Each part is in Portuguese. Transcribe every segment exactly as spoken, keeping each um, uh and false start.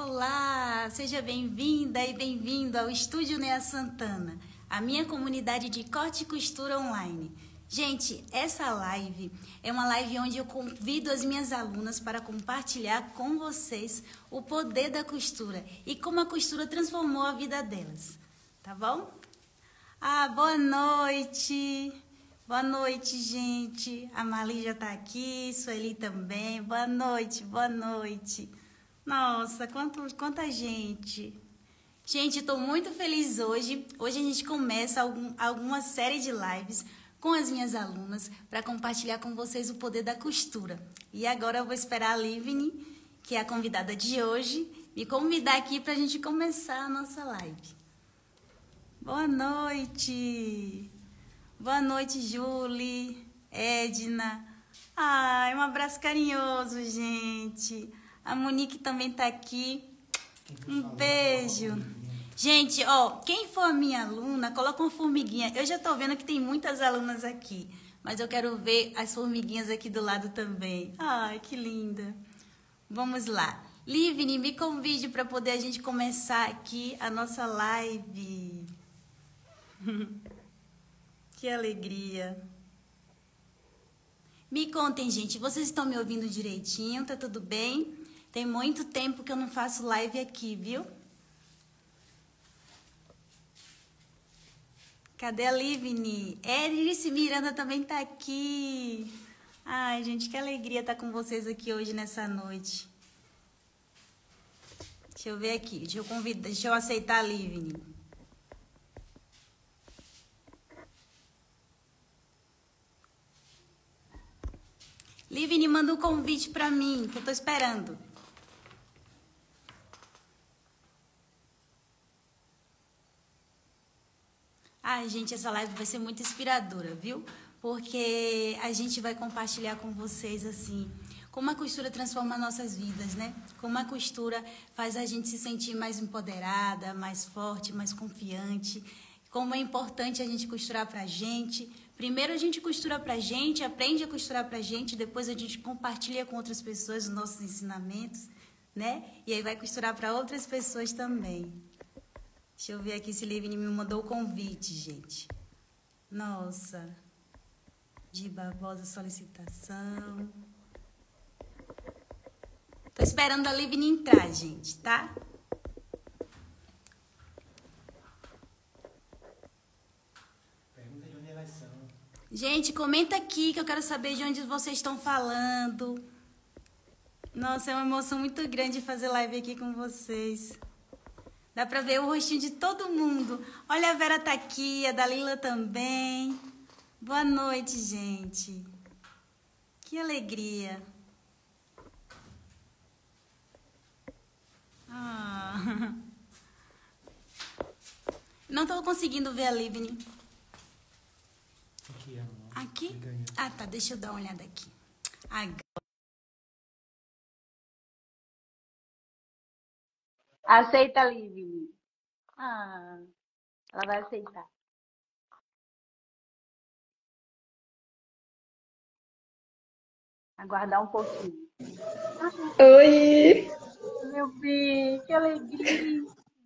Olá, seja bem-vinda e bem-vindo ao Estúdio Nea Santana, a minha comunidade de corte e costura online. Gente, essa live é uma live onde eu convido as minhas alunas para compartilhar com vocês o poder da costura e como a costura transformou a vida delas, tá bom? Ah, boa noite! Boa noite, gente! A Marli já tá aqui, Sueli também. Boa noite, boa noite! Nossa, quanto, quanta gente! Gente, estou muito feliz hoje. Hoje a gente começa algum, alguma série de lives com as minhas alunas para compartilhar com vocês o poder da costura. E agora eu vou esperar a Livni, que é a convidada de hoje, me convidar aqui para a gente começar a nossa live. Boa noite! Boa noite, Julie, Edna. Ai, um abraço carinhoso, gente. A Monique também tá aqui. Um beijo. Gente, ó, quem for a minha aluna, coloca uma formiguinha. Eu já tô vendo que tem muitas alunas aqui, mas eu quero ver as formiguinhas aqui do lado também. Ai, que linda. Vamos lá. Livni, me convide para poder a gente começar aqui a nossa live. Que alegria. Me contem, gente, vocês estão me ouvindo direitinho? Tá tudo bem? Tem muito tempo que eu não faço live aqui, viu? Cadê a Livni? Erice Miranda também tá aqui. Ai, gente, que alegria estar com vocês aqui hoje nessa noite. Deixa eu ver aqui, deixa eu convidar, deixa eu aceitar a Livni. Livni, manda um convite para mim, que eu tô esperando. Ai, gente, essa live vai ser muito inspiradora, viu? Porque a gente vai compartilhar com vocês, assim, como a costura transforma nossas vidas, né? Como a costura faz a gente se sentir mais empoderada, mais forte, mais confiante. Como é importante a gente costurar pra gente. Primeiro a gente costura pra gente, aprende a costurar pra gente, depois a gente compartilha com outras pessoas os nossos ensinamentos, né? E aí vai costurar para outras pessoas também. Deixa eu ver aqui se Livni me mandou o convite, gente. Nossa. De Barbosa, solicitação. Tô esperando a Livni entrar, gente, tá? Pergunta de onde elas são. Gente, comenta aqui que eu quero saber de onde vocês estão falando. Nossa, é uma emoção muito grande fazer live aqui com vocês. Dá pra ver o rostinho de todo mundo. Olha, a Vera tá aqui, a Dalila também. Boa noite, gente. Que alegria. Ah. Não tô conseguindo ver a Livni. Aqui, amor. Aqui? Ah, tá. Deixa eu dar uma olhada aqui. Agora. Aceita, Livni. Ah, ela vai aceitar. Aguardar um pouquinho. Oi! Meu bem, que alegria.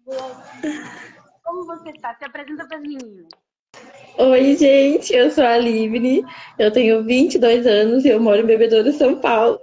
Como você tá? Se apresenta para as meninas. Oi, gente! Eu sou a Livni, eu tenho vinte e dois anos e eu moro em Bebedouro, São Paulo.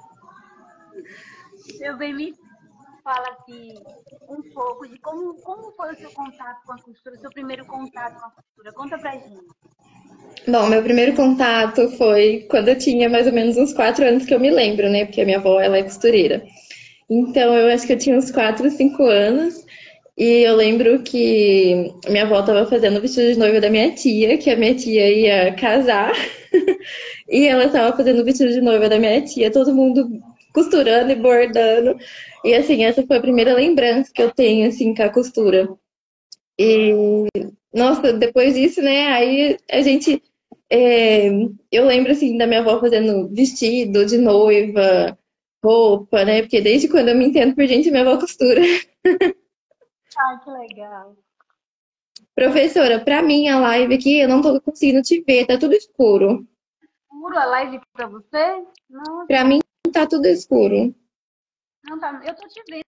Meu bem, me fala aqui um pouco de como, como foi o seu contato com a costura, o seu primeiro contato com a costura. Conta pra gente. Bom, meu primeiro contato foi quando eu tinha mais ou menos uns quatro anos que eu me lembro, né? Porque a minha avó, ela é costureira. Então, eu acho que eu tinha uns quatro, cinco anos. E eu lembro que minha avó estava fazendo o vestido de noiva da minha tia, que a minha tia ia casar. E ela estava fazendo o vestido de noiva da minha tia, todo mundo costurando e bordando. E assim, essa foi a primeira lembrança que eu tenho, assim, com a costura. E, nossa, depois disso, né, aí a gente... é, eu lembro, assim, da minha avó fazendo vestido de noiva, roupa, né? Porque desde quando eu me entendo por gente, minha avó costura. Ai, que legal. Professora, pra mim a live aqui, eu não tô conseguindo te ver, tá tudo escuro. Escuro a live pra você? Nossa, Pra mim tá tudo escuro. não tá. Eu tô te vendo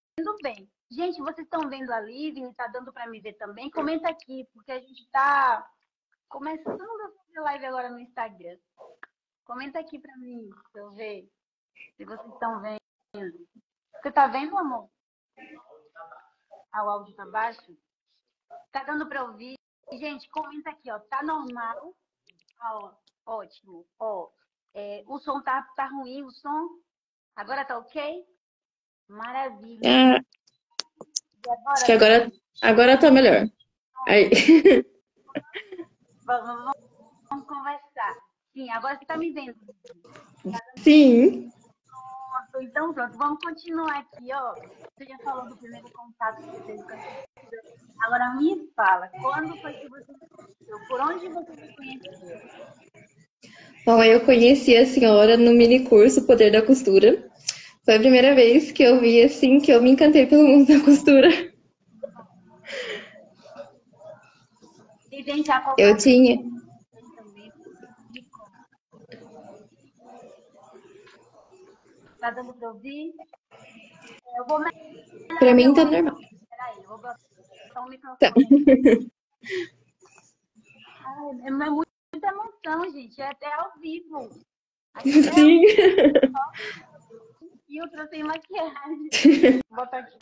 bem. Gente, vocês estão vendo a Living? Tá dando para me ver também? Comenta aqui, porque a gente tá começando a fazer live agora no Instagram. Comenta aqui para mim, pra eu ver se vocês estão vendo. Você tá vendo, amor? Ah, o áudio tá baixo? Tá dando para ouvir? Gente, comenta aqui, ó. Tá normal? Ah, ó, ótimo. Ó, é, o som tá, tá ruim, o som? Agora tá ok? Maravilha. Ah, E agora, acho que agora, agora tá melhor. Aí. vamos, vamos, vamos conversar. Sim, agora você tá me vendo. Sim. Pronto, então pronto, vamos continuar aqui, ó. Você já falou do primeiro contato que você teve com a cultura. Agora me fala, quando foi que você conheceu? Por onde você se conheceu? Bom, eu conheci a senhora no mini curso Poder da Costura. Foi a primeira vez que eu vi, assim, que eu me encantei pelo mundo da costura. E gente, a Eu qualquer tinha. também. Tá dando pra ouvir? Eu vou melhorar Pra mim meu tá áudio. normal. Peraí, eu vou botar o Tá. microfone. Ai, é muito- muita emoção, gente. É até ao vivo. Aqui é ao Sim. filtro sem maquiagem. Vou botar aqui.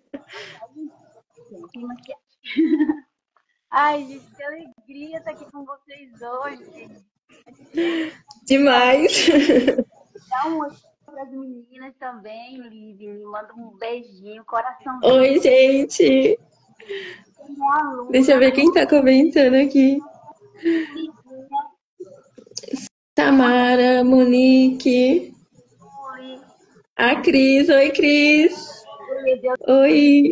Sem maquiagem. Ai, gente, que alegria estar aqui com vocês hoje. Demais. Dá um oi para as meninas também, Liv. Me manda um beijinho, coração. Oi, gente. Deixa eu ver quem tá comentando aqui. Tamara, Monique, a Cris. Oi, Cris. Oi.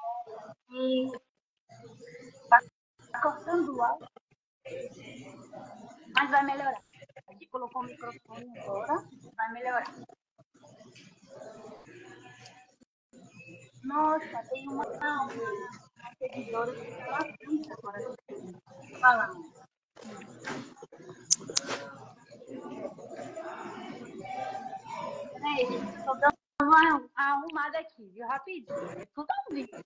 Tá cortando o áudio, mas vai melhorar. A gente colocou o microfone agora, vai melhorar. Nossa, tem uma, uma, uma seguidora que está lá frente agora. Fala, amor. Peraí, gente, eu tô dando uma, uma arrumada aqui, viu? Rapidinho. É tudo ao vivo.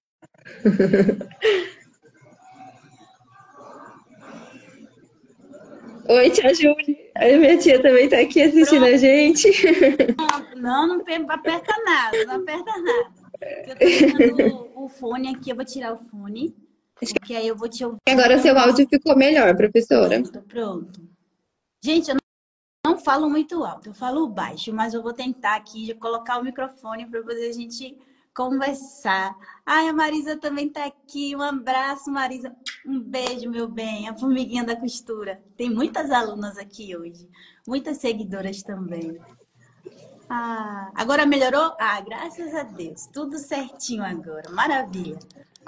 Oi, tia Júlia. A minha tia também tá aqui assistindo a gente. Não, não pe- aperta nada, não aperta nada. Eu tô tirando o, o fone aqui, eu vou tirar o fone, porque aí eu vou te ouvir. Agora seu áudio ficou melhor, professora. Pronto, pronto. Gente, eu não, não falo muito alto, eu falo baixo, mas eu vou tentar aqui já colocar o microfone para poder a gente conversar. Ai, a Marisa também tá aqui. Um abraço, Marisa. Um beijo, meu bem. A formiguinha da costura. Tem muitas alunas aqui hoje. Muitas seguidoras também. Ah, agora melhorou? Ah, graças a Deus. Tudo certinho agora. Maravilha.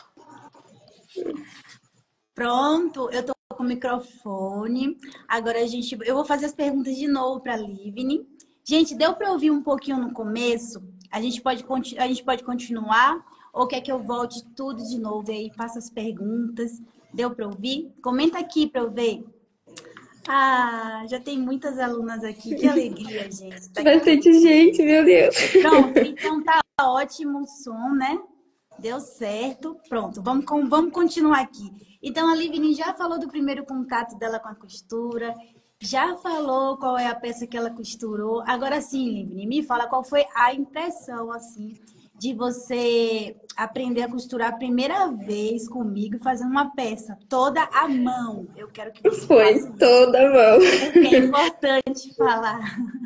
Pronto, eu tô com o microfone. Agora a gente, eu vou fazer as perguntas de novo para a Livni. Gente, deu para ouvir um pouquinho no começo? A gente pode a gente pode continuar ou quer que eu volte tudo de novo e aí faça as perguntas? Deu para ouvir? Comenta aqui para eu ver. Ah, já tem muitas alunas aqui. Que alegria, gente. Tá Bastante gente, meu Deus. Pronto, então tá ótimo o som, né? Deu certo. Pronto, vamos, com, vamos continuar aqui. Então, a Livni já falou do primeiro contato dela com a costura, já falou qual é a peça que ela costurou. Agora sim, Livni, me fala qual foi a impressão, assim, de você aprender a costurar a primeira vez comigo, fazendo uma peça toda à mão. Eu quero que você Foi faça isso. toda a mão. É importante falar.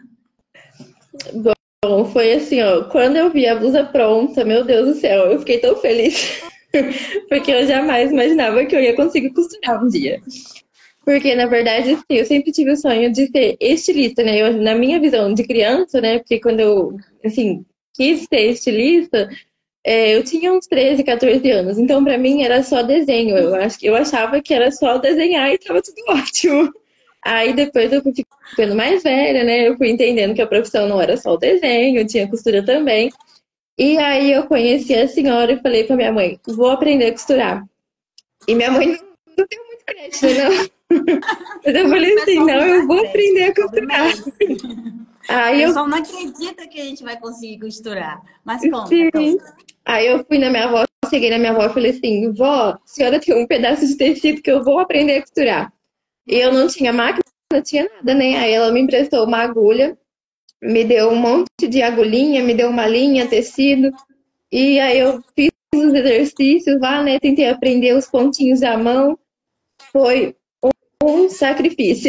Bom, foi assim, ó, quando eu vi a blusa pronta, meu Deus do céu, eu fiquei tão feliz. Porque eu jamais imaginava que eu ia conseguir costurar um dia. Porque, na verdade, assim, eu sempre tive o sonho de ser estilista, né? Eu, na minha visão de criança, né? Porque quando eu, assim, quis ser estilista, é, eu tinha uns treze, quatorze anos. Então, pra mim, era só desenho. Eu, acho, eu achava que era só desenhar e tava tudo ótimo. Aí, depois eu fui ficando mais velha, né? Eu fui entendendo que a profissão não era só o desenho, tinha costura também. E aí, eu conheci a senhora e falei pra minha mãe, vou aprender a costurar. E minha mãe não, não deu muito crédito, não. Mas eu falei assim, não, eu vou aprender a costurar. Aí O eu, pessoal não acredita que a gente vai conseguir costurar. Mas conta, sim. conta. Aí eu fui na minha avó, cheguei na minha avó e falei assim, vó, a senhora tem um pedaço de tecido que eu vou aprender a costurar. E eu não tinha máquina, não tinha nada, né? Aí ela me emprestou uma agulha, me deu um monte de agulhinha, me deu uma linha, tecido. E aí eu fiz os exercícios lá, né? Tentei aprender os pontinhos à mão. Foi um sacrifício.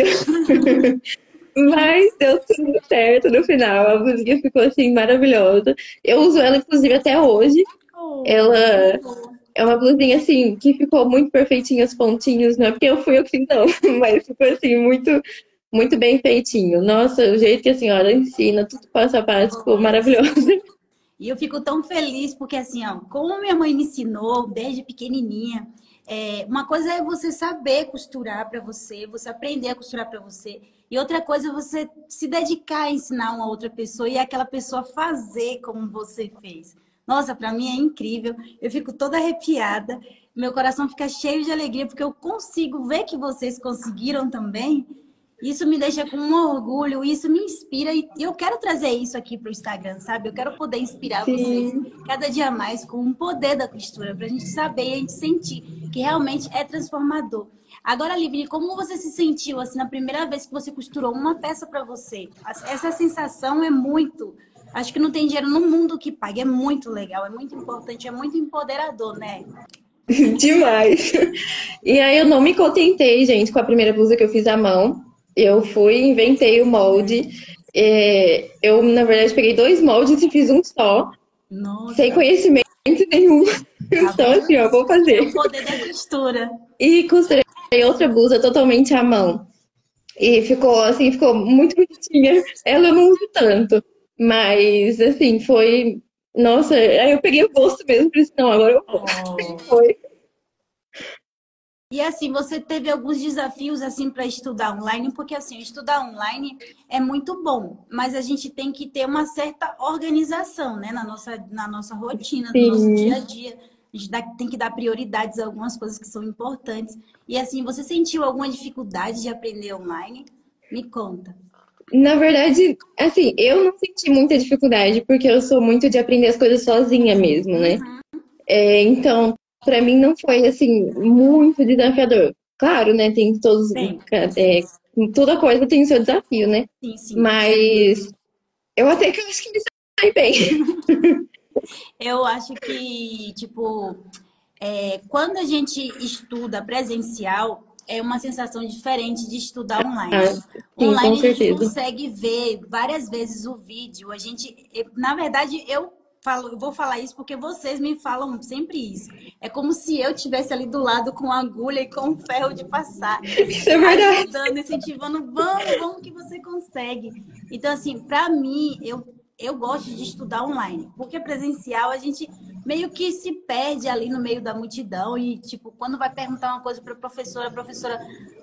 Mas deu tudo certo no final. A blusinha ficou assim maravilhosa. Eu uso ela, inclusive, até hoje. Oh, que Ela bom. é uma blusinha assim que ficou muito perfeitinha os pontinhos, não é porque eu fui eu que fiz, não, mas ficou assim muito, muito bem feitinho. Nossa, o jeito que a senhora ensina, tudo passo a passo, ficou maravilhoso. E eu fico tão feliz porque, assim, ó, como minha mãe me ensinou desde pequenininha, é, uma coisa é você saber costurar para você, você aprender a costurar para você, e outra coisa é você se dedicar a ensinar uma outra pessoa e aquela pessoa fazer como você fez. Nossa, para mim é incrível. Eu fico toda arrepiada, meu coração fica cheio de alegria porque eu consigo ver que vocês conseguiram também. Isso me deixa com um orgulho, isso me inspira e eu quero trazer isso aqui para o Instagram, sabe? Eu quero poder inspirar vocês Sim. cada dia mais com o poder da costura, para a gente saber e a gente sentir que realmente é transformador. Agora, Livine, como você se sentiu assim na primeira vez que você costurou uma peça para você? Essa sensação é muito. Acho que não tem dinheiro no mundo que pague. É muito legal, é muito importante, é muito empoderador, né? Demais. E aí eu não me contentei, gente, com a primeira blusa que eu fiz à mão. Eu fui, inventei o molde. É, eu, na verdade, peguei dois moldes e fiz um só, sem Nossa, conhecimento nenhum. tá Então, vendo? assim, ó, vou É o fazer. poder da costura. E costurei outra blusa totalmente à mão. E ficou, assim, ficou muito bonitinha. Ela eu não uso tanto. Mas, assim, foi. Nossa, aí eu peguei o gosto mesmo, por isso, não, agora eu vou. E Oh. foi. E assim, você teve alguns desafios assim para estudar online, porque assim, estudar online é muito bom, mas a gente tem que ter uma certa organização, né, na nossa, na nossa rotina, no nosso dia a Sim. dia. A gente dá- tem que dar prioridades a algumas coisas que são importantes. E assim, você sentiu alguma dificuldade de aprender online? Me conta. Na verdade, assim, eu não senti muita dificuldade, porque eu sou muito de aprender as coisas sozinha mesmo, né? Uhum. É, então, pra mim não foi, assim, muito desafiador. Claro, né? Tem todos. Bem, É, toda coisa tem o seu desafio, né? sim, sim. Mas eu até que eu acho que me saí bem. Eu acho que, tipo, é, quando a gente estuda presencial, é uma sensação diferente de estudar online. Ah, sim, com Online a gente certeza. consegue ver várias vezes o vídeo. A gente, eu- na verdade, eu falo, eu vou falar isso porque vocês me falam sempre isso. É como se eu tivesse ali do lado com a agulha e com o ferro de passar, Isso é verdade. ajudando, incentivando, vamos, vamos que você consegue. Então, assim, para mim, eu, eu gosto de estudar online, porque presencial a gente meio que se perde ali no meio da multidão e, tipo, quando vai perguntar uma coisa para a professora, a professora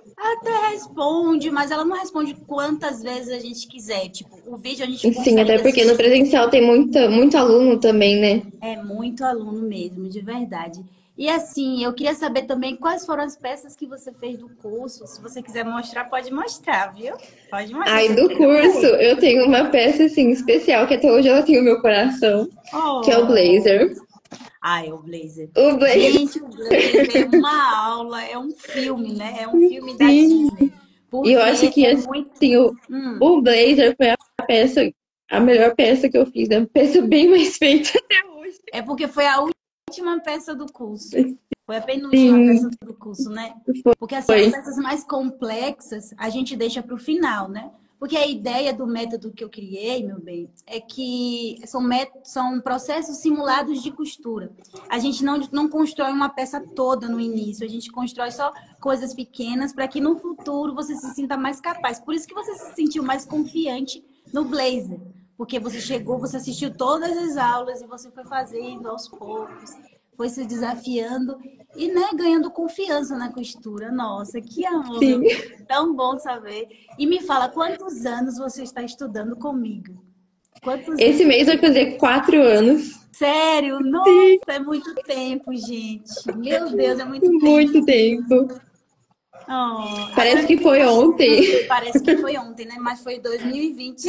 até responde, mas ela não responde quantas vezes a gente quiser. Tipo, o vídeo a gente Sim, até consegue porque no assistir. presencial tem muita, muito aluno também, né? É muito aluno mesmo, de verdade. E assim, eu queria saber também quais foram as peças que você fez do curso. Se você quiser mostrar, pode mostrar, viu? Pode mostrar, que Aí eu do quero curso ver. eu tenho uma peça assim especial que até hoje ela tem o meu coração, que é o Oh! blazer. Ai, o Blazer. O blazer, Gente, o Blazer é uma aula, é um filme, né? É um filme da sim. Disney. E eu acho Porque que é muito. assim, o, Hum, o blazer foi a peça, a melhor peça que eu fiz, é uma peça bem mais feita até hoje. é porque foi a última peça do curso. Foi a penúltima Sim, peça do curso, né? Porque assim, as foi. peças mais complexas a gente deixa para o final, né? Porque a ideia do método que eu criei, meu bem, é que são, métodos, são processos simulados de costura. A gente não, não constrói uma peça toda no início, a gente constrói só coisas pequenas para que no futuro você se sinta mais capaz. Por isso que você se sentiu mais confiante no blazer. Porque você chegou, você assistiu todas as aulas e você foi fazendo aos poucos, foi se desafiando e, né, ganhando confiança na costura. Nossa, que amor, meu Sim. bem. Tão bom saber. E me fala, quantos anos você está estudando comigo? Quantos Esse anos? mês vai fazer quatro anos. Sério? Nossa, Sim, é muito tempo, gente. Meu Deus, é muito tempo. muito tempo. Oh, Parece que foi ontem. parece que foi ontem, né? Mas foi dois mil e vinte.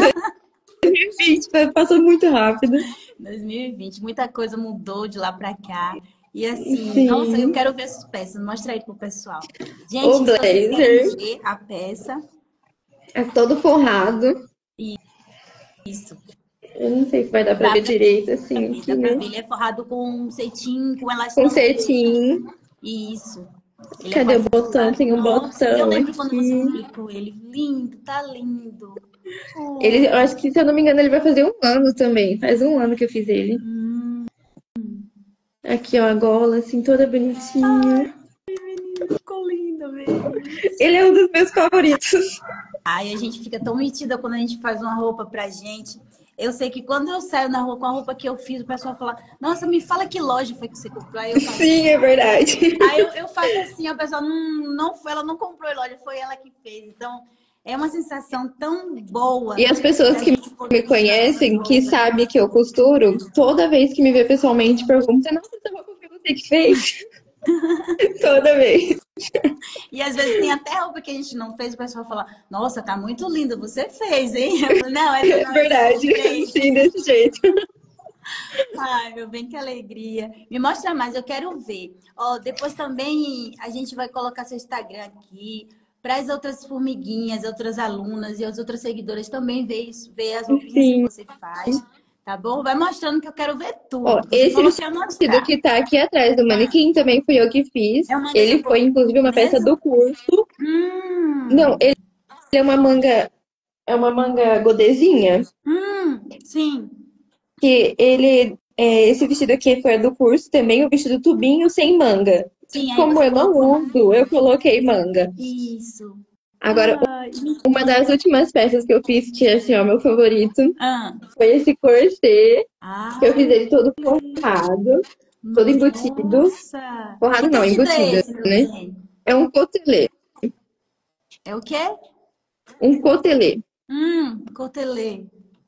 Gente, passou muito rápido. dois mil e vinte, muita coisa mudou de lá pra cá. E assim, nossa, eu Sim. quero ver essas peças. Mostra aí pro pessoal. Gente, O se vocês querem blazer ver a peça, é todo forrado. isso. Eu não sei se vai dar pra Dá ver pra direito assim ver, aqui, dá pra né? ver. Ele é forrado com cetim, com Com elastomerias. cetim. Isso. Ele é Cadê o botão? quadriculado. Tem um Nossa, eu botão lembro quando você aqui. publicou ele. Lindo, tá lindo. Ele, eu Oh. acho que, se eu não me engano, ele vai fazer um ano também. Faz um ano que eu fiz ele. Hum, Aqui, ó, a gola, assim, toda bonitinha. ficou lindo mesmo. Ele é um dos meus favoritos. Ai, a gente fica tão metida quando a gente faz uma roupa pra gente. Eu sei que quando eu saio na rua com a roupa que eu fiz, o pessoal fala, nossa, me fala que loja foi que você comprou. Aí eu falo, Sim, é verdade. aí eu, eu faço assim, a pessoa não, não foi, ela não comprou em loja, foi ela que fez. Então, é uma sensação tão boa E as pessoas da que gente poder me costurar essas conhecem, que roupas. sabem que eu costuro, toda vez que me vê pessoalmente, perguntam, nossa, essa roupa foi você que fez? Toda vez. E às vezes tem até roupa que a gente não fez, o pessoal fala, nossa, tá muito lindo, você fez, hein? Eu falo, não, essa É não, essa verdade. eu fez. Sim, desse jeito. Ai, meu bem, que alegria. Me mostra mais, eu quero ver. Ó, depois também a gente vai colocar seu Instagram aqui para as outras formiguinhas, outras alunas e as outras seguidoras também ver, isso- ver as roupinhas que Sim. você faz, tá bom? Vai mostrando que eu quero ver Ó, tudo. Você esse falou que ia vestido mostrar. que tá aqui atrás do manequim também fui eu que fiz. É uma Ele foi, inclusive, uma peça japonesa? do curso. Não, Hum, ele é uma manga, é uma manga godezinha. hum, sim. Que ele, é, esse vestido aqui foi do curso também, o vestido tubinho sem manga. Sim, aí Como você eu não colocou uso, eu coloquei manga. isso. Agora, Ai, uma das últimas peças que eu fiz, que é assim, ó, meu favorito, ah, foi esse corset, que eu ah, fiz ele todo forrado, todo embutido. nossa. Forrado Que não, tecido é embutido, esse, meu né? bem? É um cotelê, É o quê? um cotelê. Hum, cotelê.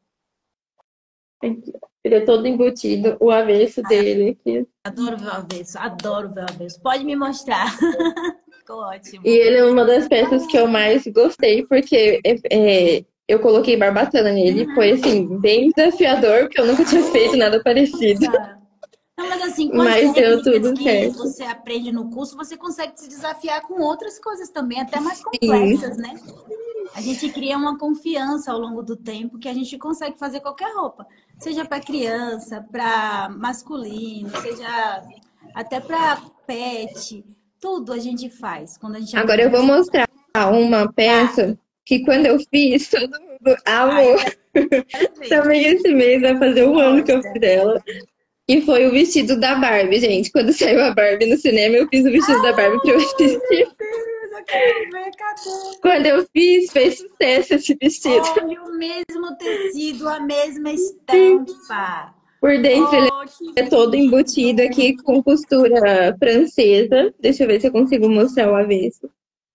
Aqui, ó. Ele é todo embutido, o avesso dele aqui. Adoro ver o avesso, adoro ver o avesso. Pode me mostrar. Ficou ótimo. E ele é uma das peças que eu mais gostei, porque é, é, eu coloquei barbatana nele. Foi, assim, bem desafiador, porque eu nunca tinha feito nada parecido. Não, mas assim, com as Mas deu técnicas tudo que certo. você aprende no curso, você consegue se desafiar com outras coisas também, até mais Sim, complexas, né? A gente cria uma confiança ao longo do tempo que a gente consegue fazer qualquer roupa, seja para criança, para masculino, seja até para pet, tudo a gente faz quando a gente agora aprende eu vou assim. mostrar uma peça que quando eu fiz, todo mundo Ah, eu amou. quero ver. Também esse mês vai fazer um ano que eu Mostra. fiz dela. E foi o vestido da Barbie, gente. Quando saiu a Barbie no cinema, eu fiz o vestido da Barbie pra eu assistir. Meu Deus, eu quero ver, cadê? Quando eu fiz, fez sucesso esse vestido. Olha o mesmo tecido, a mesma estampa. Por dentro ele Oh, que é todo lindo. embutido aqui com costura francesa. Deixa eu ver se eu consigo mostrar o avesso.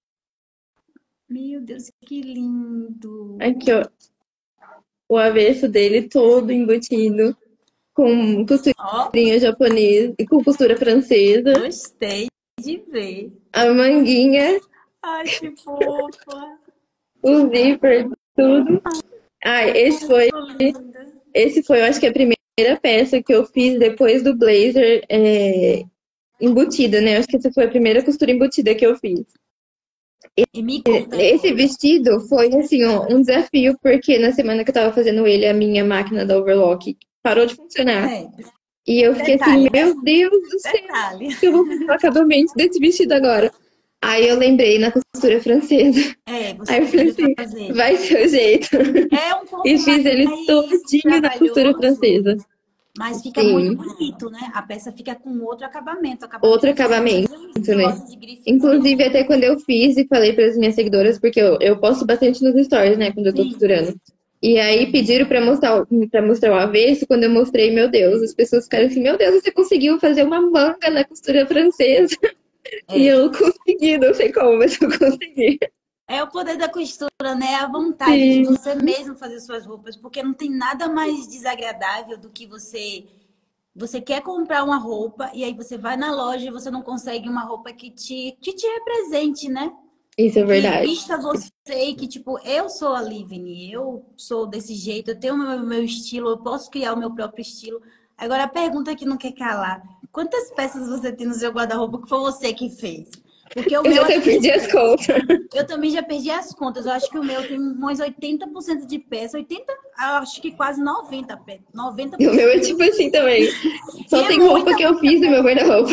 Meu Deus, que lindo. Aqui, ó. O avesso dele todo embutido com Ó, costurinha japonesa e com costura francesa. gostei de ver. A manguinha, Ai, que fofa. o zíper, tudo. Ah, esse foi, Linda. esse foi, eu acho que a primeira peça que eu fiz depois do blazer é, embutida, né? Eu acho que essa foi a primeira costura embutida que eu fiz. E me conta Esse agora. vestido foi, assim, ó, um desafio, porque na semana que eu tava fazendo ele, a minha máquina da overlock parou de funcionar. É, E eu fiquei assim, detalhe, né? meu Deus do céu, Detalhe. que eu vou fazer o acabamento desse vestido agora? Aí eu lembrei na costura francesa. É, você Aí eu falei podia assim, fazer. vai ser o jeito. É um pouco E fiz ele mais todinho na costura trabalhoso, francesa. mas fica muito Sim, bonito, né? A peça fica com outro acabamento. Acabamento outro diferente. acabamento, Eu né? gosto de grife Inclusive, bonito. até quando eu fiz e falei para as minhas seguidoras, porque eu, eu posto bastante nos stories, né, quando eu tô Sim. costurando. E aí pediram para mostrar, para mostrar o avesso, quando eu mostrei, meu Deus, as pessoas ficaram assim, meu Deus, você conseguiu fazer uma manga na costura francesa. E É. eu consegui, não sei como, mas eu consegui. É o poder da costura, né? A vontade de Sim, você mesmo fazer suas roupas, porque não tem nada mais desagradável do que você você quer comprar uma roupa e aí você vai na loja e você não consegue uma roupa que te, que te represente, né? Isso é Que verdade. vista você e que, tipo, eu sou a Livni, eu sou desse jeito, eu tenho o meu, meu estilo, eu posso criar o meu próprio estilo. Agora, a pergunta que não quer calar: quantas peças você tem no seu guarda-roupa que foi você que fez? Porque o Eu meu, já até perdi as contas. eu também já perdi as contas. Eu acho que o meu tem uns oitenta por cento de peça, oitenta, acho que quase noventa por cento. noventa E por o meu é cento. tipo assim também. Só E é tem roupa muita, que eu muita fiz no meu peça. guarda-roupa.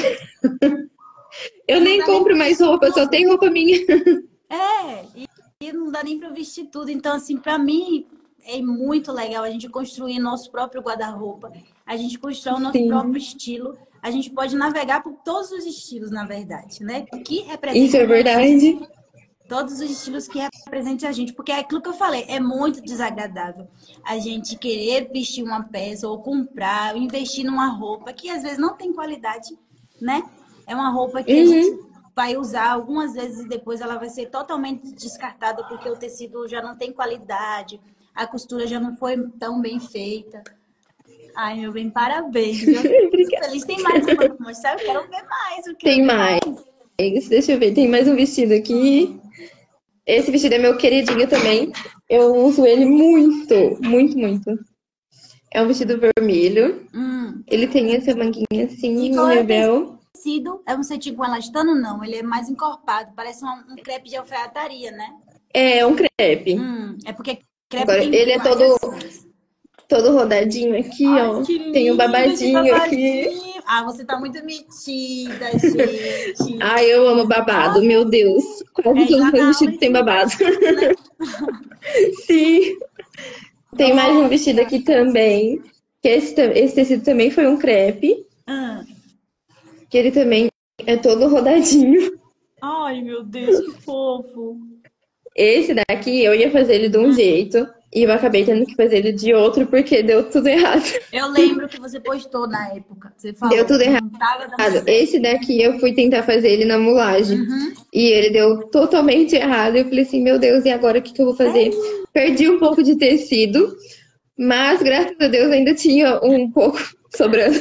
Eu E não nem dá nem compro pra mais vestir roupa, só tudo. tem roupa minha. É, e, e não dá nem para vestir tudo. Então, assim, para mim é muito legal a gente construir nosso próprio guarda-roupa, a gente constrói o nosso próprio Sim, estilo. A gente pode navegar por todos os estilos, na verdade, né? Que isso representem é a gente. verdade. Todos os estilos que representem a gente. Porque é aquilo que eu falei, é muito desagradável a gente querer vestir uma peça ou comprar, ou investir numa roupa que às vezes não tem qualidade, né? É uma roupa que a gente Uhum. vai usar algumas vezes e depois ela vai ser totalmente descartada porque o tecido já não tem qualidade, a costura já não foi tão bem feita. Ai, meu bem, parabéns, viu? Eu tô muito Obrigada. feliz. Tem mais uma pra mostrar? Eu quero ver mais, eu quero Tem ver mais. mais. Deixa eu ver, tem mais um vestido aqui. Esse vestido é meu queridinho também. Eu uso ele muito, muito, muito. É um vestido vermelho. Hum. Ele tem essa manguinha E assim no qual é o revel. tecido? É um cetim com elastano? Não, ele é mais encorpado, parece um, um crepe de alfaiataria, né? É um crepe. Hum, é porque crepe Agora, tem ele é todo, várias cores. todo rodadinho aqui, Ai, ó. que Tem um lindo esse babadinho aqui. babadinho. Ah, você tá muito metida, gente. Ai, eu amo babado, meu Deus. Quase É, todos já os meus na aula vestidos têm ensina babado. bastante, né? Sim. Tem mais um vestido Nossa. aqui também. Que esse, ta- esse tecido também foi um crepe. Ah. Que ele também é todo rodadinho. Ai, meu Deus, que fofo. Esse daqui eu ia fazer ele de um jeito. E eu acabei tendo que fazer ele de outro porque deu tudo errado. Eu lembro que você postou na época. Você Deu falou tudo que errado. não tava dando certo. Esse daqui eu fui tentar fazer ele na mulagem. Uhum. E ele deu totalmente errado. Eu falei assim, meu Deus, e agora o que, que eu vou fazer? Perdi um pouco de tecido, mas graças a Deus ainda tinha um pouco sobrando.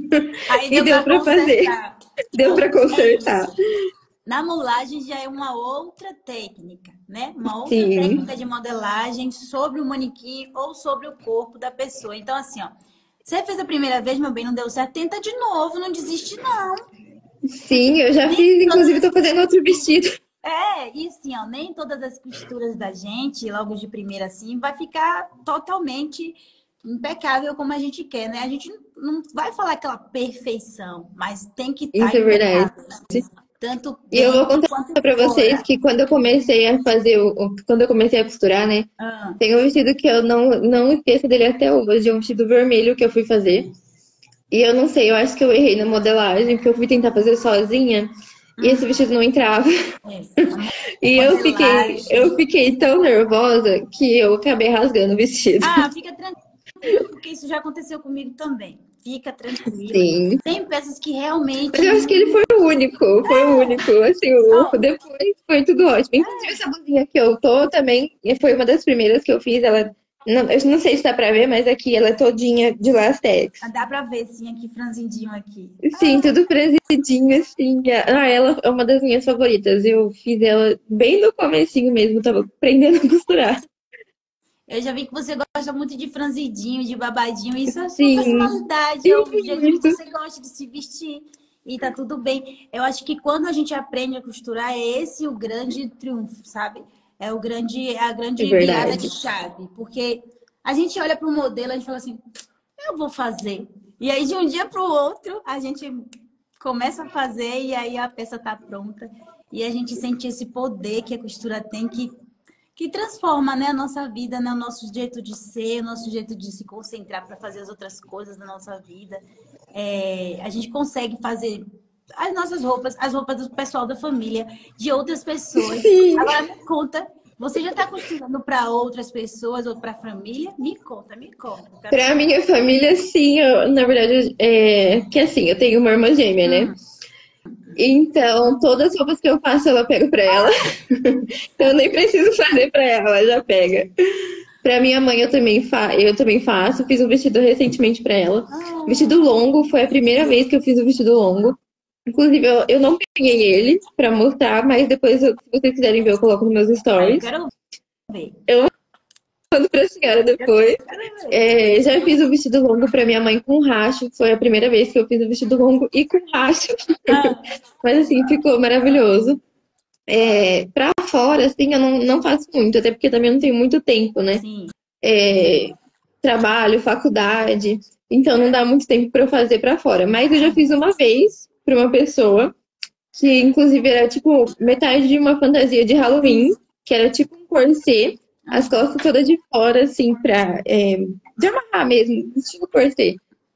Aí E deu deu pra pra fazer. consertar. Deu pra É consertar. isso. Na mulagem já é uma outra técnica, né? Uma outra Sim, técnica de modelagem sobre o manequim ou sobre o corpo da pessoa. Então, assim, ó, você fez a primeira vez, meu bem, não deu certo, tenta de novo, não desiste, não. sim, eu já Nem fiz, todas inclusive as tô fazendo outro vestido. É, e assim, ó, nem todas as costuras da gente, logo de primeira assim, vai ficar totalmente impecável como a gente quer, né? A gente não vai falar aquela perfeição, mas tem que estar Isso é verdade. impecável, né? Tanto E eu vou dentro contar quanto pra vocês fora. que quando eu comecei a fazer, o, o- quando eu comecei a costurar, né? Ah, Tem um vestido que eu não, não esqueço dele até hoje, é um vestido vermelho que eu fui fazer. E eu não sei, eu acho que eu errei na modelagem, porque eu fui tentar fazer sozinha e esse vestido não entrava. é. A E eu fiquei, eu modelagem. fiquei tão nervosa que eu acabei rasgando o vestido. Ah, fica tranquila, porque isso já aconteceu comigo também. Fica tranquila. Sim. Tem peças que Mas realmente eu acho que ele foi o único, foi o único. Assim, o, ó, depois foi tudo ótimo. Inclusive, essa blusinha que eu tô também foi uma das primeiras que eu fiz. Ela, não, eu não sei se dá pra ver, mas aqui ela é todinha de lastex. dá pra ver sim aqui, franzidinho aqui. Sim, tudo presidinho, assim. Ah, ela é uma das minhas favoritas. Eu fiz ela bem no comecinho mesmo, tava aprendendo a costurar. Eu já vi que você gosta muito de franzidinho, de babadinho. Isso é a sua Sim, personalidade, é o jeito que muito. você gosta de se vestir. E tá tudo bem. Eu acho que quando a gente aprende a costurar, é esse o grande triunfo, sabe? É o grande, é a É grande virada de verdade. chave. Porque a gente olha para o modelo, a gente fala assim, eu vou fazer. E aí, de um dia para o outro, a gente começa a fazer e aí a peça tá pronta. E a gente sente esse poder que a costura tem, que que transforma, né, a nossa vida, né, o nosso jeito de ser, o nosso jeito de se concentrar para fazer as outras coisas da nossa vida. É, a gente consegue fazer as nossas roupas, as roupas do pessoal da família, de outras pessoas. Sim. Agora me conta, você já está costurando para outras pessoas ou para a família? Me conta, me conta. Eu quero Pra saber. minha família, sim, eu, na verdade, é que assim, eu tenho uma irmã gêmea, né? Hum. Então, todas as roupas que eu faço, ela pega pra ela. Então, eu nem preciso fazer pra ela, ela já pega. Pra minha mãe eu também, fa eu também faço. Fiz um vestido recentemente pra ela. Ah, Vestido longo, foi a primeira vez que eu fiz o vestido longo. Inclusive, eu, eu não peguei ele pra mostrar, mas depois, eu- se vocês quiserem ver, eu coloco nos meus ah, eu stories. quero ver. Mando pra senhora depois. Quero ver. É, já fiz o vestido longo pra minha mãe com racho. Foi a primeira vez que eu fiz o vestido longo e com racho. Ah, Mas assim, ficou maravilhoso. É, pra fora, assim, eu não, não faço muito, até porque também não tenho muito tempo, né? sim. É, trabalho, faculdade, então não dá muito tempo pra eu fazer pra fora. Mas eu já fiz uma vez pra uma pessoa, que inclusive era tipo metade de uma fantasia de Halloween, que era tipo um corset, as costas todas de fora, assim, pra é, de amarrar mesmo, estilo corset.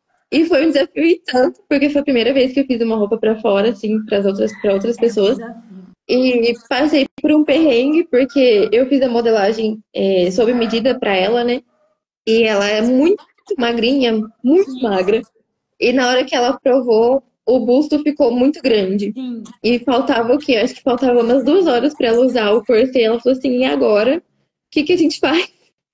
E foi um desafio e tanto, porque foi a primeira vez que eu fiz uma roupa pra fora, assim, para outras, para outras É um pessoas. desafio. E passei por um perrengue, porque eu fiz a modelagem é, sob medida pra ela, né? E ela é muito magrinha, muito Sim, magra. E na hora que ela provou, o busto ficou muito grande. sim. E faltava o quê? Acho que faltava umas duas horas pra ela usar o corset. Ela falou assim: e agora? O que que a gente faz?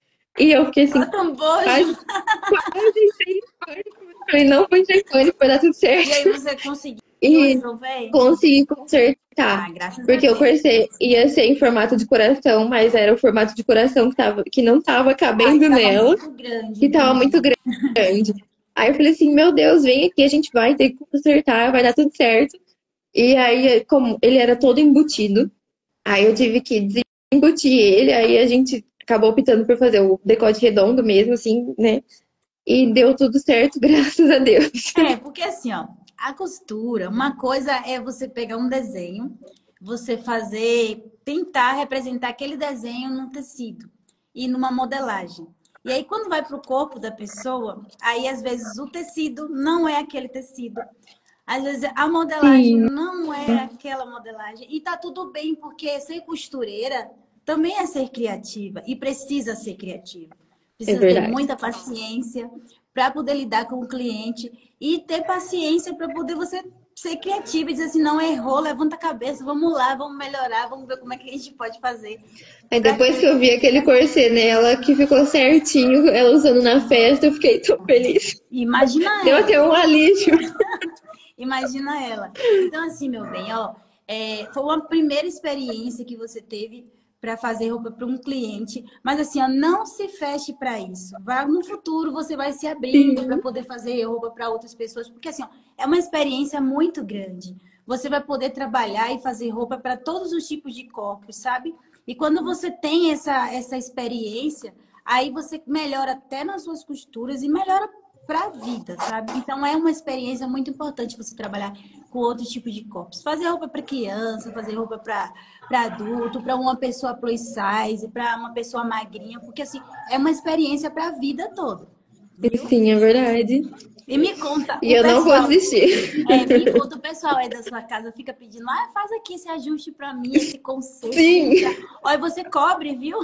E eu fiquei assim, Bota um quase, bojo. quase entrei em pânico. Eu falei: não vou entrar em pânico, vai dar tudo E aí certo. você conseguiu E resolver? consegui Ah, consertar. graças a Porque o Deus. corset ia ser em formato de coração, mas era o formato de coração que, tava, que não tava Ah, cabendo estava nela, muito grande, que tava entendi. muito grande. Aí eu falei assim, meu Deus, vem aqui, a gente vai ter que consertar, vai dar tudo certo. E aí, como ele era todo embutido, aí eu tive que desembutir ele, aí a gente acabou optando por fazer o decote redondo mesmo, assim, né? E deu tudo certo, graças a Deus. É, porque assim, ó, a costura, uma coisa é você pegar um desenho, você fazer, tentar representar aquele desenho num tecido e numa modelagem. E aí, quando vai para o corpo da pessoa, aí às vezes o tecido não é aquele tecido. Às vezes a modelagem Sim, não é aquela modelagem. E tá tudo bem, porque ser costureira também é ser criativa e precisa ser criativa. é Precisa ter verdade. muita paciência para poder lidar com o cliente e ter paciência para poder você ser criativa e dizer assim, não errou, levanta a cabeça, vamos lá, vamos melhorar, vamos ver como é que a gente pode fazer Aí para depois que ter. eu vi aquele corset nela, que ficou certinho, ela usando na festa, eu fiquei tão feliz. Imagina Deu ela. até um alívio. Imagina ela. Então, assim, meu bem, ó, é, foi uma primeira experiência que você teve para fazer roupa para um cliente, mas assim, ó, não se feche para isso. Vai, no futuro você vai se abrindo para Sim, poder fazer roupa para outras pessoas, porque assim, ó, é uma experiência muito grande. Você vai poder trabalhar e fazer roupa para todos os tipos de corpos, sabe? E quando você tem essa, essa experiência, aí você melhora até nas suas costuras e melhora para a vida, sabe? Então é uma experiência muito importante você trabalhar com outros tipos de corpos. Fazer roupa para criança, fazer roupa para para adulto, para uma pessoa plus size, para uma pessoa magrinha, porque assim, é uma experiência para a vida toda, viu? sim, é verdade. E me conta, E o eu não vou pessoal, desistir. é, me conta, o pessoal aí da sua casa fica pedindo, ah, faz aqui esse ajuste para mim, esse conceito, Sim, vem cá. Olha, você cobre, viu?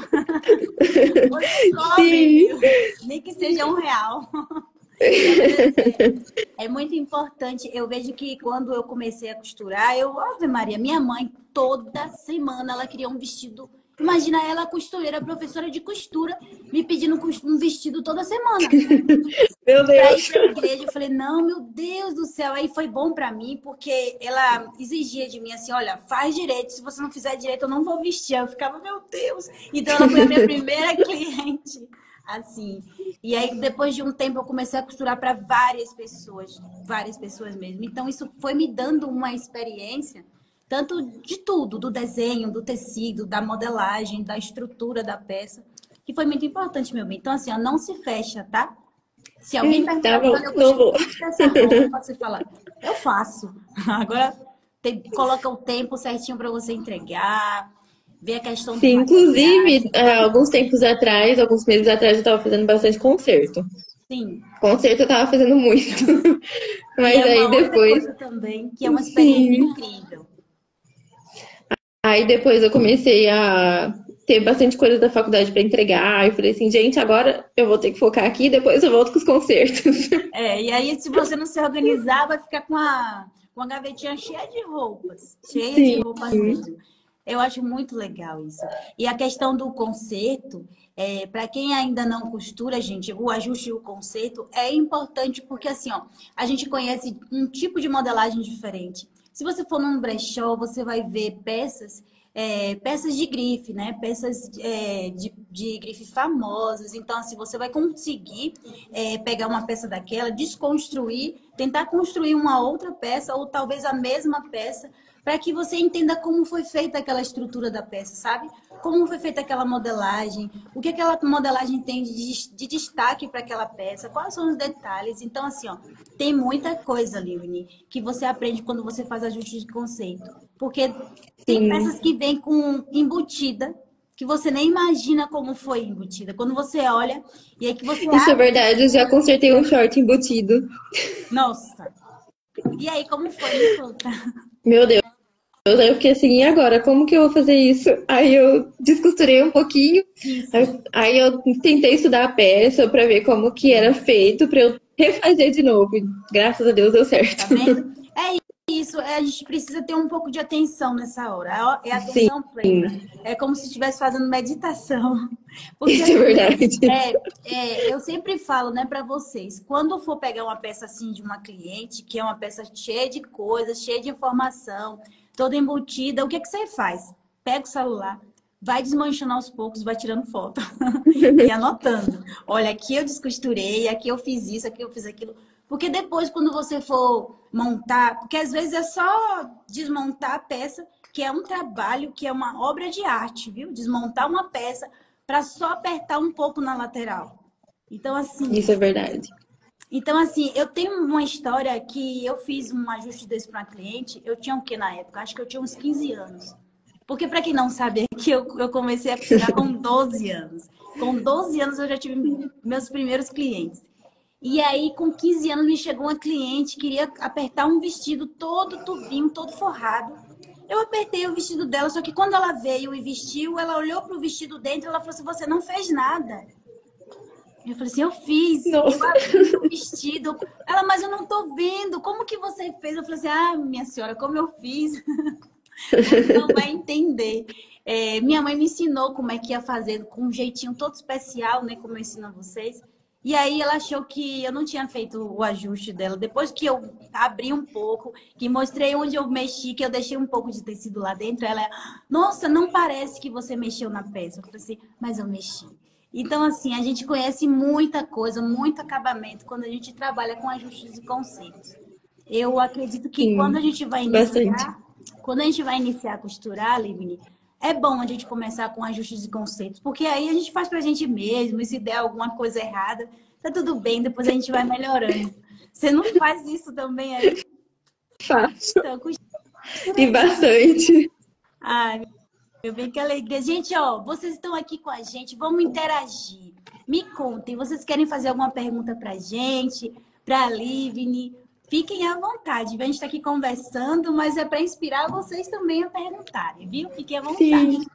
Você cobre, sim. viu? Nem que seja um real. Pra poder ser. É muito importante. Eu vejo que quando eu comecei a costurar, eu, Ave Maria, minha mãe, toda semana ela queria um vestido. Imagina ela, costureira, professora de costura, me pedindo um vestido toda semana. Meu Para ir Deus. para a igreja, eu falei, não, meu Deus do céu. Aí foi bom para mim, porque ela exigia de mim assim, olha, faz direito, se você não fizer direito, eu não vou vestir. Aí eu ficava, meu Deus. Então ela foi a minha primeira cliente, assim. E aí, depois de um tempo, eu comecei a costurar para várias pessoas, várias pessoas mesmo. Então, isso foi me dando uma experiência, tanto de tudo, do desenho, do tecido, da modelagem, da estrutura da peça, que foi muito importante, meu bem. Então, assim, ó, não se fecha, tá? Se alguém Tá perguntar bom, quando eu não costuro vou. essa roupa, você fala, eu faço. Agora, tem, coloca o tempo certinho para você entregar, ver a questão dos Sim, materiais. inclusive, há alguns tempos atrás, alguns meses atrás, eu tava fazendo bastante concerto. Sim. Concerto eu tava fazendo muito. E Mas é aí uma outra depois, coisa também, que é uma experiência sim. incrível. Aí depois eu comecei a ter bastante coisa da faculdade pra entregar. Aí eu falei assim, gente, agora eu vou ter que focar aqui, depois eu volto com os concertos. É, e aí, se você não se organizar, vai ficar com a, com a gavetinha cheia de roupas. Cheia de Sim, roupas mesmo. Eu acho muito legal isso. E a questão do conserto, é, para quem ainda não costura, gente, o ajuste e o conserto é importante porque assim, ó, a gente conhece um tipo de modelagem diferente. Se você for num brechó, você vai ver peças, é, peças de grife, né? Peças é, de, de grife famosas. Então, assim, você vai conseguir é, pegar uma peça daquela, desconstruir, tentar construir uma outra peça ou talvez a mesma peça, para que você entenda como foi feita aquela estrutura da peça, sabe? Como foi feita aquela modelagem, o que aquela modelagem tem de, de destaque para aquela peça, quais são os detalhes. Então, assim, ó, tem muita coisa, Livni, que você aprende quando você faz ajuste de conceito. Porque tem Sim. peças que vêm com embutida, que você nem imagina como foi embutida. Quando você olha, e aí que você Isso é abre... verdade, eu já consertei um short embutido. Nossa! E aí, como foi? Me conta. Meu Deus. Aí eu fiquei assim, e agora? Como que eu vou fazer isso? Aí eu descosturei um pouquinho, Isso. aí- aí eu tentei estudar a peça pra ver como que era feito, pra eu refazer de novo. E graças a Deus deu Tá certo. vendo? É isso, é, a gente precisa ter um pouco de atenção nessa hora. É é Sim, atenção plena. É como se estivesse fazendo meditação. Porque isso é verdade. é, é, eu sempre falo, né, para vocês, quando for pegar uma peça assim de uma cliente, que é uma peça cheia de coisas, cheia de informação, toda embutida, o que que você faz? Pega o celular, vai desmanchando aos poucos, vai tirando foto e anotando. Olha, aqui eu descosturei, aqui eu fiz isso, aqui eu fiz aquilo. Porque depois, quando você for montar, porque às vezes é só desmontar a peça, que é um trabalho, que é uma obra de arte, viu? Desmontar uma peça para só apertar um pouco na lateral. Então, assim, Isso é verdade. então, assim, eu tenho uma história que eu fiz um ajuste desse para uma cliente. Eu tinha o que na época? Acho que eu tinha uns quinze anos. Porque, para quem não sabe, aqui eu, eu comecei a costurar com doze anos. Com doze anos eu já tive meus primeiros clientes. E aí, com quinze anos, me chegou uma cliente, queria apertar um vestido todo tubinho, todo forrado. Eu apertei o vestido dela, só que quando ela veio e vestiu, ela olhou para o vestido dentro e ela falou assim, você não fez nada. Eu falei assim, eu fiz, Nossa. eu abri o vestido. Ela, mas eu não tô vendo, como que você fez? Eu falei assim, ah, minha senhora, como eu fiz? Você não vai entender. É, minha mãe me ensinou como é que ia fazer, com um jeitinho todo especial, né, como eu ensino a vocês. E aí ela achou que eu não tinha feito o ajuste dela. Depois que eu abri um pouco, que mostrei onde eu mexi, que eu deixei um pouco de tecido lá dentro, ela, nossa, não parece que você mexeu na peça. Eu falei assim, mas eu mexi. Então, assim, a gente conhece muita coisa, muito acabamento quando a gente trabalha com ajustes e conceitos. Eu acredito que Sim, quando a gente vai bastante. iniciar, quando a gente vai iniciar a costurar, Livni, é bom a gente começar com ajustes e conceitos, porque aí a gente faz pra gente mesmo, e se der alguma coisa errada, tá tudo bem, depois a gente vai melhorando. Você não faz isso também aí? Faço. Então, costura E aí. bastante. Ai, meu bem, que alegria. Gente, ó, vocês estão aqui com a gente, vamos interagir. Me contem, vocês querem fazer alguma pergunta pra gente, pra Livni? Fiquem à vontade, a gente está aqui conversando, mas é para inspirar vocês também a perguntarem, viu? Fiquem à vontade. Sim.